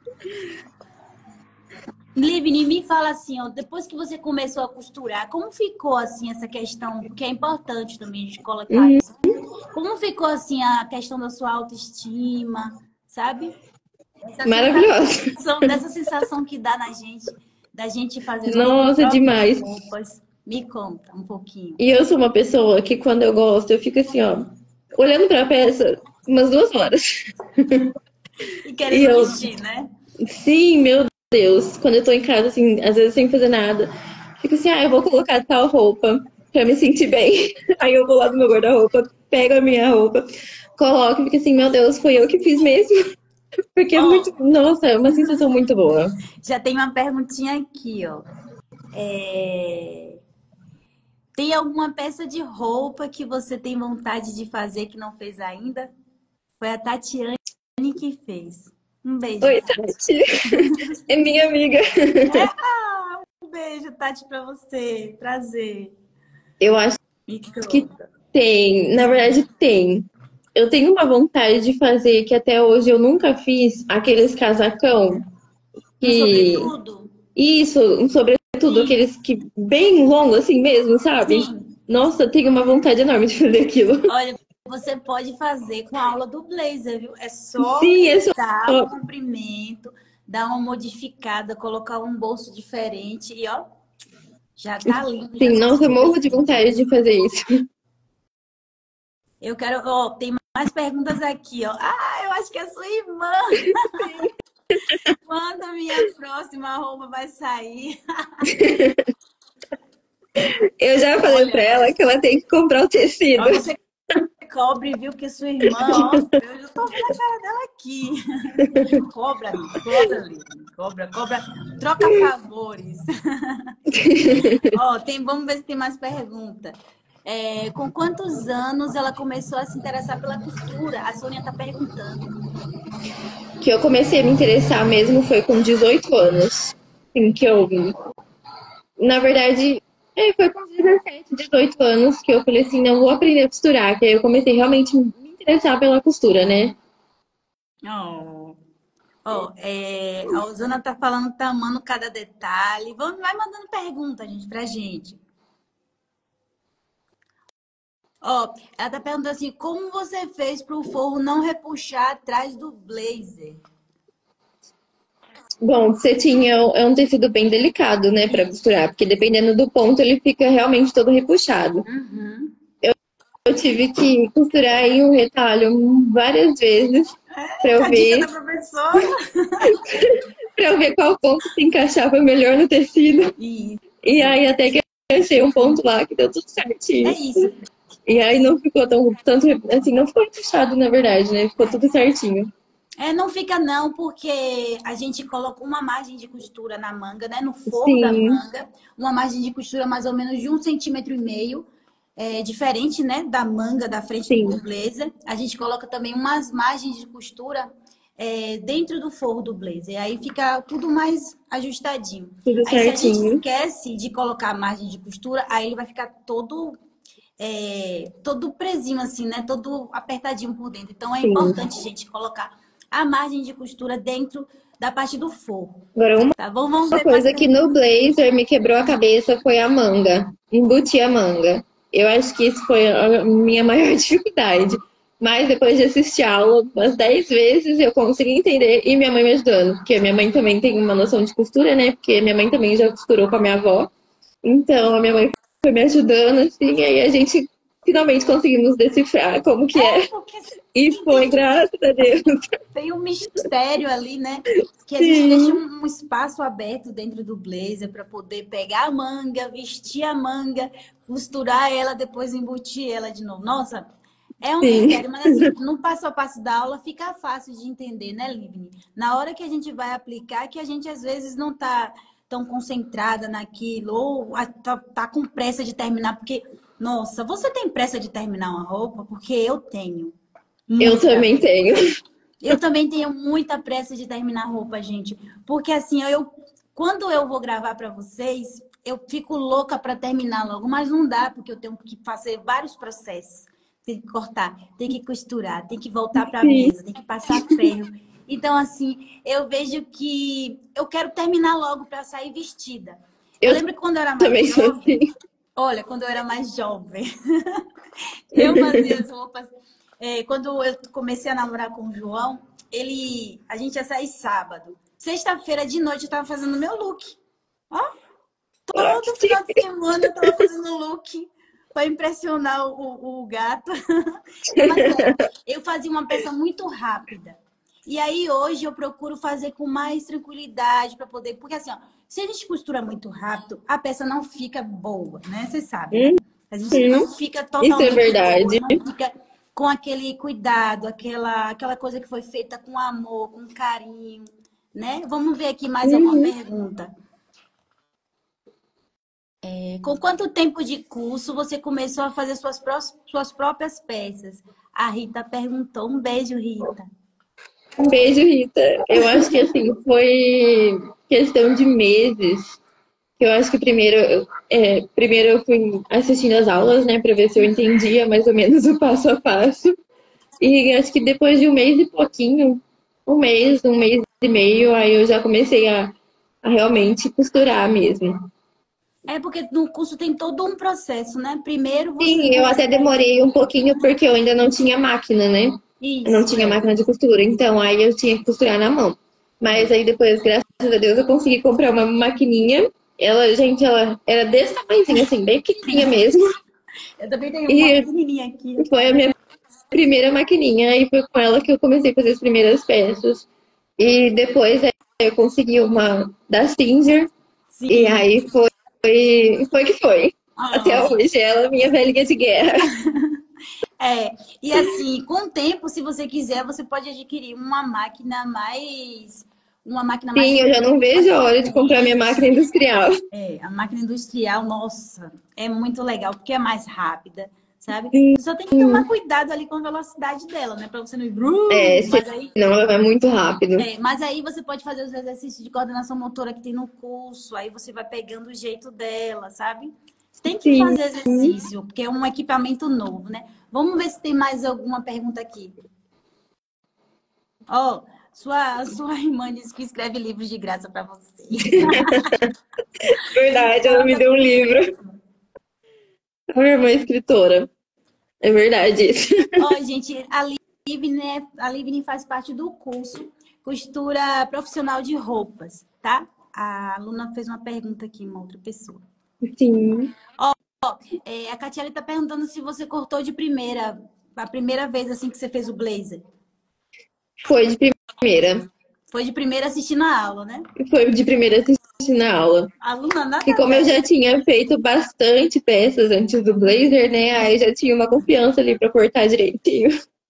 Livni, me fala assim, ó, depois que você começou a costurar, como ficou assim essa questão, porque é importante também a gente colocar Uhum. isso. Como ficou assim a questão da sua autoestima, sabe? Essa Maravilhosa. sensação, dessa sensação que dá na gente, da gente fazer nossas Nossa, próprias demais. roupas. Me conta um pouquinho. E eu sou uma pessoa que quando eu gosto, eu fico assim, ó, olhando pra peça umas duas horas. E E querendo eu, vestir, né? sim, meu Deus, quando eu tô em casa, assim, às vezes sem fazer nada, fico assim, ah, eu vou colocar tal roupa pra me sentir bem. Aí eu vou lá no meu guarda-roupa, pego a minha roupa, coloco e fico assim, meu Deus, foi eu que fiz mesmo. Porque é muito, Ó, nossa, é uma sensação muito boa. já tem uma perguntinha aqui, ó. É, Tem alguma peça de roupa que você tem vontade de fazer que não fez ainda? Foi a Tatiane que fez. Um beijo, Oi, Tati. Tati. É minha amiga. Ah, um beijo, Tati, pra você. Prazer. Eu acho Me que conta. tem, na verdade tem. Eu tenho uma vontade de fazer que até hoje eu nunca fiz, aqueles casacão No que sobretudo? isso, um sobretudo Sim, aqueles que bem longo assim mesmo, sabe? sim. Nossa, eu tenho uma vontade enorme de fazer aquilo. Olha, você pode fazer com a aula do Blazer, viu? É só Sim, é só. dar o comprimento, dar uma modificada, colocar um bolso diferente e ó, já tá lindo. Já Sim, nossa, eu fica morro de perfeito. vontade de fazer isso. Eu quero, ó, tem mais perguntas aqui, ó. Ah, eu acho que é sua irmã. Quando a minha próxima roupa vai sair? Eu já falei Olha, pra ela que ela tem que comprar o tecido. ó, você cobre, viu? Que sua irmã, ó, eu já tô vendo a cara dela aqui. Cobra, amiga, cobra, amiga, cobra, cobra, troca favores. Ó, tem, vamos ver se tem mais pergunta. É, com quantos anos ela começou a se interessar pela costura? A Sônia tá perguntando. Que eu comecei a me interessar mesmo foi com dezoito anos. Assim, que eu. Na verdade, é, foi com dezessete, dezoito anos que eu falei assim, não vou aprender a costurar. Que aí eu comecei realmente a me interessar pela costura, né? Oh. Ó, é, a Osana tá falando que tá amando cada detalhe. Vamos, vai mandando pergunta, gente, pra gente. Ó, ela tá perguntando assim, como você fez pro forro não repuxar atrás do blazer? Bom, cetim é um é um tecido bem delicado, né, pra costurar, porque dependendo do ponto ele fica realmente todo repuxado. Uhum. Eu tive que costurar aí um retalho várias vezes pra eu A dica ver, da professora. para eu ver qual ponto se encaixava melhor no tecido. Isso. E aí até que eu achei um ponto lá que deu tudo É certinho. isso. E aí não ficou tão tanto assim, não ficou repuxado na verdade, né? Ficou tudo certinho. É, não fica não, porque a gente coloca uma margem de costura na manga, né? No forro da Sim, manga, uma margem de costura mais ou menos de um centímetro e meio, é, diferente, né? Da manga da frente do sim, blazer. A gente coloca também umas margens de costura é, dentro do forro do blazer. Aí fica tudo mais ajustadinho. tudo Aí se a gente certinho. esquece de colocar a margem de costura, aí ele vai ficar todo é, todo presinho assim, né? Todo apertadinho por dentro. Então é Sim. importante, gente, colocar a margem de costura dentro da parte do forro. Agora uma Tá bom? Vamos Uma ver mais coisa que no perguntas. blazer me quebrou a cabeça foi a manga, embutir a manga. Eu acho que isso foi a minha maior dificuldade. Mas depois de assistir a aula umas dez vezes, eu consegui entender e minha mãe me ajudando. Porque minha mãe também tem uma noção de costura, né? Porque minha mãe também já costurou com a minha avó. Então a minha mãe foi me ajudando, assim, e aí a gente finalmente conseguimos decifrar como que É, é. porque E foi, graças a Deus. tem um mistério ali, né? Que a gente deixa Sim, um, um espaço aberto dentro do blazer para poder pegar a manga, vestir a manga, costurar ela, depois embutir ela de novo. Nossa, é um sim, mistério, mas assim, no passo a passo da aula fica fácil de entender, né, Livni? Na hora que a gente vai aplicar, que a gente às vezes não tá tão concentrada naquilo, ou a- tá, tá com pressa de terminar, porque, nossa, você tem pressa de terminar uma roupa? Porque eu tenho. eu Muita. também tenho. Eu também tenho muita pressa de terminar a roupa, gente. Porque assim, eu quando eu vou gravar para vocês, eu fico louca para terminar logo, mas não dá, porque eu tenho que fazer vários processos. Tem que cortar, tem que costurar, tem que voltar para a Sim, mesa, tem que passar ferro. Então, assim, eu vejo que eu quero terminar logo para sair vestida. Eu eu lembro que quando eu era também mais sou jovem, assim. olha, quando eu era mais jovem, eu fazia as roupas. É, quando eu comecei a namorar com o João, ele, a gente ia sair sábado. Sexta-feira de noite eu tava fazendo meu look. Ó, todo final de semana eu tava fazendo look para impressionar o, o gato. Não, mas sério, eu fazia uma peça muito rápida. E aí hoje eu procuro fazer com mais tranquilidade para poder, porque assim, ó, se a gente costura muito rápido, a peça não fica boa, né? Você sabe, né? A gente Uhum, não fica isso é totalmente boa, verdade. não fica com aquele cuidado, aquela, aquela coisa que foi feita com amor, com carinho, né? Vamos ver aqui mais alguma Uhum. pergunta. É, com quanto tempo de curso você começou a fazer suas, pró suas próprias peças? A Rita perguntou. Um beijo, Rita. Um beijo, Rita. Eu acho que assim, foi questão de meses. Eu acho que primeiro, eu- é, primeiro eu fui assistindo as aulas, né, para ver se eu entendia mais ou menos o passo a passo. E acho que depois de um mês e pouquinho, um mês, um mês e meio, aí eu já comecei a, a realmente costurar mesmo. É porque no curso tem todo um processo, né? Primeiro você Sim, eu até demorei um pouquinho porque eu ainda não tinha máquina, né? Eu não isso, tinha é. máquina de costura, então aí eu tinha que costurar na mão. Mas aí depois, graças a Deus, eu consegui comprar uma maquininha. Ela, gente, ela era desse tamanhozinho, assim, bem pequenininha mesmo. Eu também tenho uma E pequenininha aqui, eu foi a quero. minha primeira maquininha e foi com ela que eu comecei a fazer as primeiras peças. E depois aí, eu consegui uma da Singer e Sim. aí foi, foi que foi. Até Ah, hoje, ela é minha velhinha de guerra. é, e assim, com o tempo, se você quiser, você pode adquirir uma máquina mais, uma máquina mais, Sim, eu já não mais vejo a hora de comprar minha máquina potente. industrial. É, a máquina industrial, nossa, é muito legal, porque é mais rápida, sabe? Sim, Você só tem que tomar cuidado ali com a velocidade dela, né? Pra você não ir, é, brum, mas aí, senão ela vai muito rápido. é, mas aí você pode fazer os exercícios de coordenação motora que tem no curso, aí você vai pegando o jeito dela, sabe? Tem que Sim. fazer exercício, porque é um equipamento novo, né? Vamos ver se tem mais alguma pergunta aqui. Ó, sua, sua irmã disse que escreve livros de graça para você. Verdade, Então, ela ela me tá deu um com livro. mesmo. A minha irmã é escritora. É verdade isso. Ó, gente, a Livne, né, a Livne faz parte do curso Costura Profissional de Roupas, tá? A aluna fez uma pergunta aqui, uma outra pessoa. Sim, É, a Catiele está perguntando se você cortou de primeira, a primeira vez assim que você fez o blazer. foi de primeira. Foi de primeira assistindo a aula, né? Foi de primeira assistir na aula. A aluna E nada como eu já dessa. tinha feito bastante peças antes do blazer, né? Aí já tinha uma confiança ali pra cortar direitinho.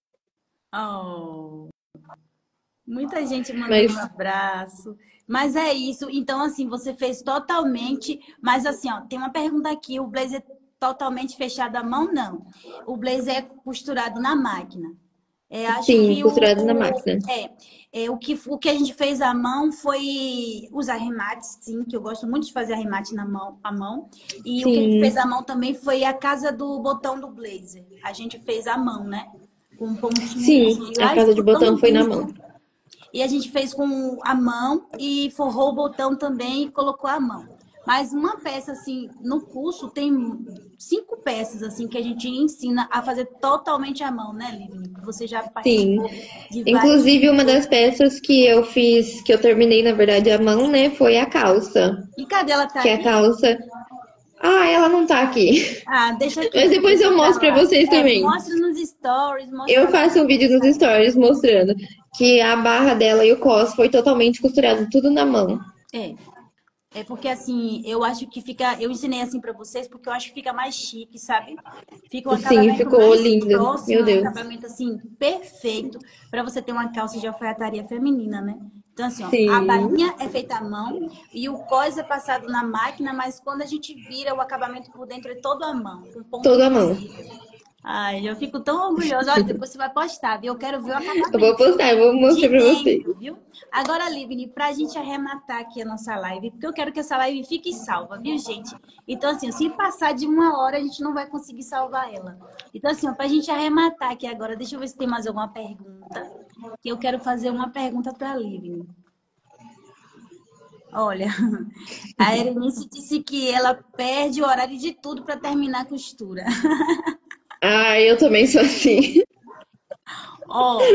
Oh. Muita gente mandando Mas um abraço. Mas é isso. Então, assim, você fez totalmente. Mas, assim, ó, tem uma pergunta aqui: o blazer é totalmente fechado à mão? Não. O blazer é costurado na máquina. É, acho sim, que o, costurado na o- máquina. é, é, o que, o que a gente fez à mão foi os arremates, sim, que eu gosto muito de fazer arremate na mão, à mão. E o que a gente fez Sim, à mão também foi a casa do botão do blazer. A gente fez à mão, né? Com pontinhos. sim, E a ai, casa de ficou botão tão foi na mão. lindo. E a gente fez com a mão e forrou o botão também e colocou a mão. Mas uma peça, assim, no curso tem cinco peças, assim, que a gente ensina a fazer totalmente à mão, né, Livni? Você já Sim. participou de vários Inclusive, uma das cursos. peças que eu fiz, que eu terminei, na verdade, à mão, né, foi a calça. E cadê ela tá Que a aqui? calça. Ah, ela não tá aqui. Ah, deixa Mas quieto, depois deixa eu pra mostro pra lá. vocês É, também. mostra nos stories, mostra Eu lá faço um no vídeo nos Instagram. stories mostrando que a barra dela e o cos foi totalmente costurado, tudo na mão. É. É porque assim, eu acho que fica. Eu ensinei assim pra vocês porque eu acho que fica mais chique, sabe? Fica um Sim, acabamento ficou mais lindo. próximo, Meu um Deus. acabamento assim, perfeito pra você ter uma calça de alfaiataria feminina, né? Então, assim, ó, a Sim, bainha é feita à mão e o cós é passado na máquina, mas quando a gente vira, o acabamento por dentro é todo à mão, com ponto toda a mão. invisível. Ai, eu fico tão orgulhosa. Olha, depois você vai postar, viu? Eu quero ver o Eu vou acabamento postar, eu vou de mostrar pra vocês. dentro, viu? Agora, Livni, pra gente arrematar aqui a nossa live, porque eu quero que essa live fique salva, viu, gente? Então, assim, se passar de uma hora, a gente não vai conseguir salvar ela. Então, assim, ó, pra gente arrematar aqui agora, deixa eu ver se tem mais alguma pergunta. Que eu quero fazer uma pergunta pra Livni. Olha, a Erenice disse que ela perde o horário de tudo para terminar a costura. Ah, eu também sou assim. Ó,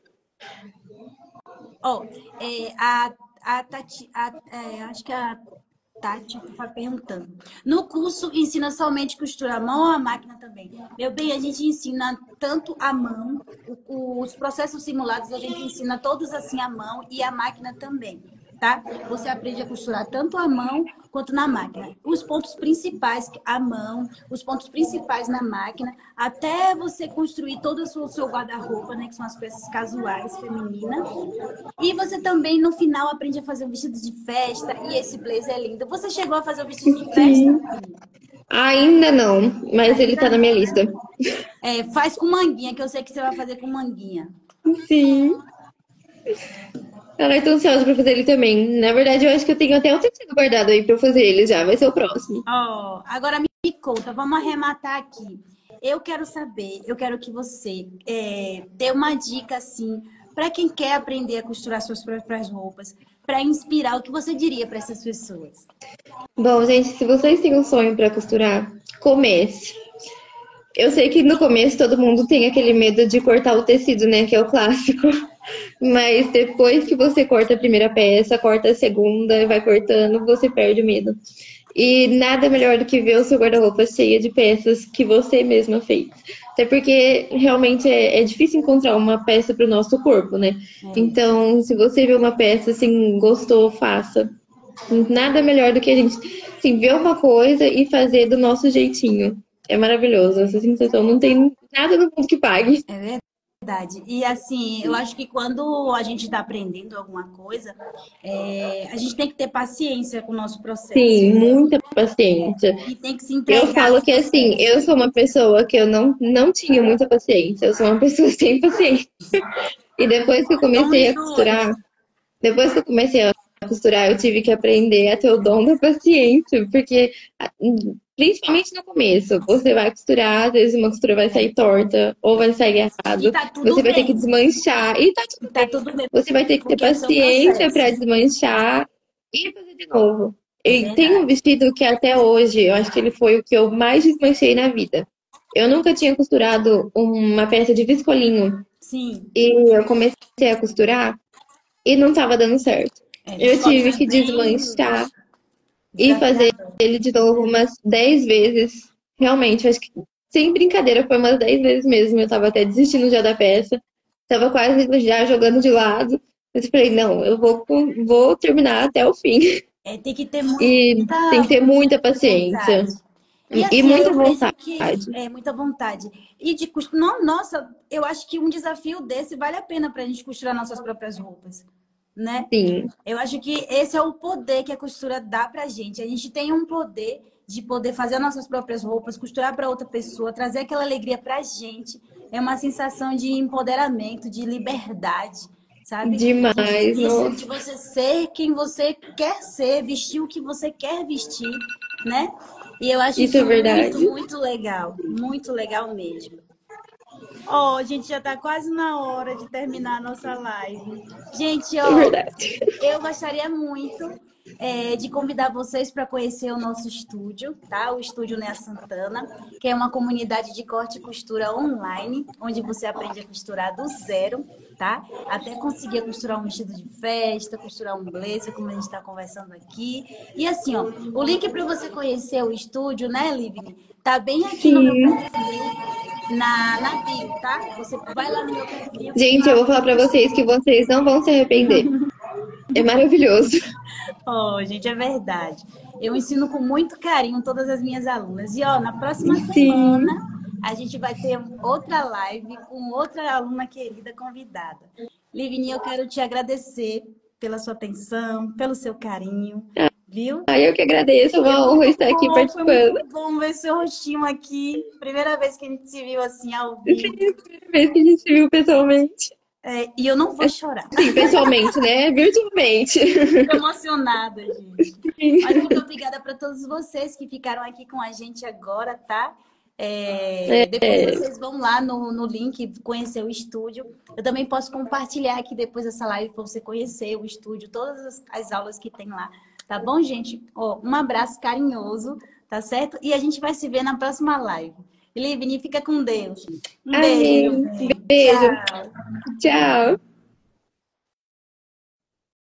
ó, é, a, a Tati, a- é, acho que a Tati está perguntando. No curso ensina somente costura à mão ou à máquina também? Meu bem, a gente ensina tanto à mão, o- os processos simulados a gente ensina todos assim à mão e à máquina também, tá? Você aprende a costurar tanto à mão quanto na máquina. Os pontos principais à mão, os pontos principais na máquina, até você construir todo o seu seu guarda-roupa, né, que são as peças casuais femininas. E você também, no final, aprende a fazer um vestido de festa. E esse blazer é lindo. Você chegou a fazer o vestido de festa? Sim. Ainda não, mas ele Ainda tá na minha não, né? lista. É, faz com manguinha, que eu sei que você vai fazer com manguinha. Sim. Ela é tão ansiosa pra fazer ele também. Na verdade, eu acho que eu tenho até um tecido guardado aí pra eu fazer ele já. Vai ser o próximo. Ó, agora me conta, vamos arrematar aqui. Eu quero saber, eu quero que você é, dê uma dica, assim, para quem quer aprender a costurar suas próprias roupas, para inspirar, o que você diria para essas pessoas? Bom, gente, se vocês têm um sonho para costurar, comece. Eu sei que no começo todo mundo tem aquele medo de cortar o tecido, né? Que é o clássico. Mas depois que você corta a primeira peça, corta a segunda e vai cortando, você perde o medo. E nada melhor do que ver o seu guarda-roupa cheio de peças que você mesma fez. Até porque realmente é, é difícil encontrar uma peça para o nosso corpo, né? É. Então, se você vê uma peça assim, gostou, faça. Nada melhor do que a gente assim, ver uma coisa e fazer do nosso jeitinho. É maravilhoso. Essa sensação não tem nada no mundo que pague. É verdade. E assim, eu acho que quando a gente está aprendendo alguma coisa, é, a gente tem que ter paciência com o nosso processo. Sim, muita paciência. E tem que se entregar. Eu falo no que assim, processo. eu sou uma pessoa que eu não, não tinha muita paciência. Eu sou uma pessoa sem paciência. E depois que eu comecei a costurar, depois que eu comecei a costurar, eu tive que aprender a ter o dom da paciência, porque principalmente no começo, você vai costurar, às vezes uma costura vai sair torta ou vai sair errado, E tá tudo você vai ter bem. que desmanchar e tá tudo Tá bem. tudo bem. Você vai ter que ter Porque é o seu paciência processo. para desmanchar e fazer de novo. É E tem um verdade. vestido que até hoje, eu acho que ele foi o que eu mais desmanchei na vida. Eu nunca tinha costurado uma peça de viscolinho Sim. e eu comecei a costurar e não tava dando certo. É, Eu tive descolinho que bem desmanchar e fazer desafiador. ele de novo umas dez vezes. Realmente, acho que sem brincadeira, foi umas dez vezes mesmo. Eu tava até desistindo já da peça. Tava quase já jogando de lado. Mas eu falei, não, eu vou, vou terminar até o fim. É, tem que ter E muita tem que ter muita paciência. vontade. E E assim, muita eu vejo vontade. que é muita vontade. E de cost... não, nossa, eu acho que um desafio desse vale a pena para a gente costurar nossas próprias roupas, né? Sim, Eu acho que esse é o poder que a costura dá pra gente. A gente tem um poder de poder fazer as nossas próprias roupas, costurar para outra pessoa, trazer aquela alegria pra gente. É uma sensação de empoderamento, de liberdade, sabe? demais. De, isso, Nossa. de você ser quem você quer ser, vestir o que você quer vestir, né? E eu acho Isso isso é verdade. muito, muito legal. Muito legal mesmo. Ó, a gente já tá quase na hora de terminar a nossa live. Gente, É ó, verdade. eu gostaria muito é, de convidar vocês para conhecer o nosso estúdio, tá? O Estúdio Nea Santana, que é uma comunidade de corte e costura online, onde você aprende a costurar do zero, tá? Até conseguir costurar um vestido de festa, costurar um blazer, como a gente está conversando aqui. E assim, ó, o link para você conhecer o estúdio, né, Livni? Tá bem aqui no meu Sim. perfil, na, na bio, tá? Você vai lá no meu perfil. Gente, eu vou falar pra vocês que vocês não vão se arrepender. É maravilhoso. Oh, gente, é verdade. Eu ensino com muito carinho todas as minhas alunas. E, ó, na próxima Sim. semana, a gente vai ter outra live com outra aluna querida convidada. Livni, eu quero te agradecer pela sua atenção, pelo seu carinho, viu? Ai, eu que agradeço. É uma honra estar aqui Bom, foi participando. muito bom ver seu rostinho aqui. Primeira vez que a gente se viu assim ao vivo. É a primeira vez que a gente se viu pessoalmente. É, e eu não vou chorar. Sim, pessoalmente, né? Virtualmente. Fico emocionada, gente. Mas muito obrigada para todos vocês que ficaram aqui com a gente agora, tá? É, depois vocês vão lá no, no link conhecer o estúdio. Eu também posso compartilhar aqui depois dessa live para você conhecer o estúdio, todas as, as aulas que tem lá. Tá bom, gente? Ó, um abraço carinhoso, tá certo? E a gente vai se ver na próxima live. Livni, fica com Deus. Um Amém. beijo. Beijo. Tchau. Tchau.